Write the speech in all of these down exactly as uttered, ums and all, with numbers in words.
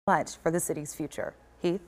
much for the city's future. Heath?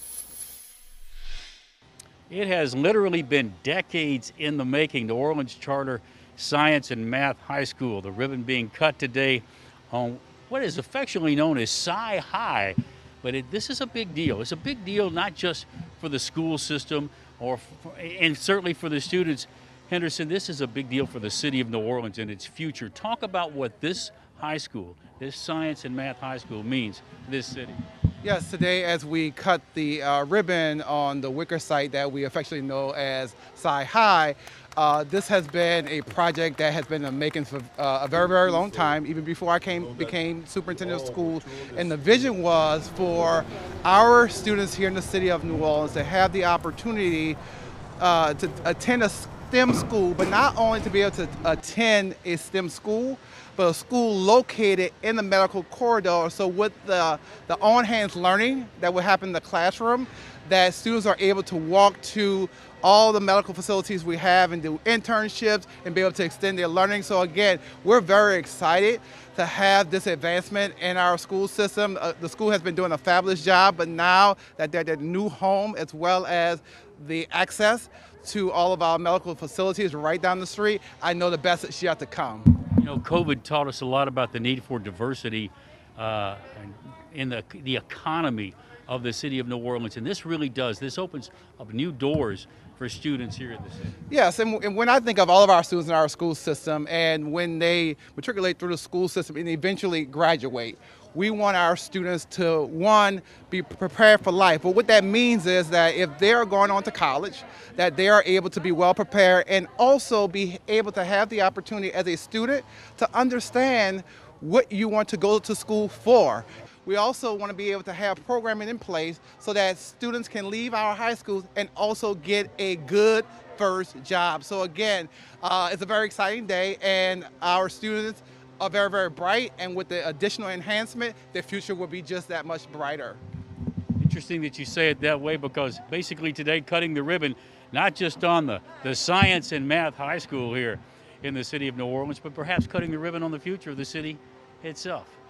It has literally been decades in the making. New Orleans Charter Science and Math High School, the ribbon being cut today on what is affectionately known as Sci High. But it, this is a big deal. It's a big deal not just for the school system, or for, and certainly for the students. Henderson, this is a big deal for the city of New Orleans and its future. Talk about what this high school, this Science and Math High School, means to this city. Yes, today as we cut the uh, ribbon on the Wicker site that we affectionately know as Sci High, uh, this has been a project that has been in the making for uh, a very, very long time, even before I came became superintendent of schools. And the vision was for our students here in the city of New Orleans to have the opportunity uh, to attend a STEM school, but not only to be able to attend a STEM school, but a school located in the medical corridor. So with the, the on-hands learning that will happen in the classroom, that students are able to walk to all the medical facilities we have and do internships and be able to extend their learning. So again, we're very excited to have this advancement in our school system. Uh, the school has been doing a fabulous job, but now that they're their new home, as well as the access to all of our medical facilities right down the street, I know the best is yet to come. You know, COVID taught us a lot about the need for diversity uh, in the, the economy of the city of New Orleans, and this really does. This opens up new doors for students here in the city. Yes, and, and when I think of all of our students in our school system, and when they matriculate through the school system and eventually graduate, we want our students to, one, be prepared for life. But what that means is that if they're going on to college, that they are able to be well prepared and also be able to have the opportunity as a student to understand what you want to go to school for. We also want to be able to have programming in place so that students can leave our high schools and also get a good first job. So again, uh, it's a very exciting day, and our students are very, very bright, and with the additional enhancement, their future will be just that much brighter. Interesting that you say it that way, because basically today cutting the ribbon, not just on the, the Science and Math High School here in the city of New Orleans, but perhaps cutting the ribbon on the future of the city itself.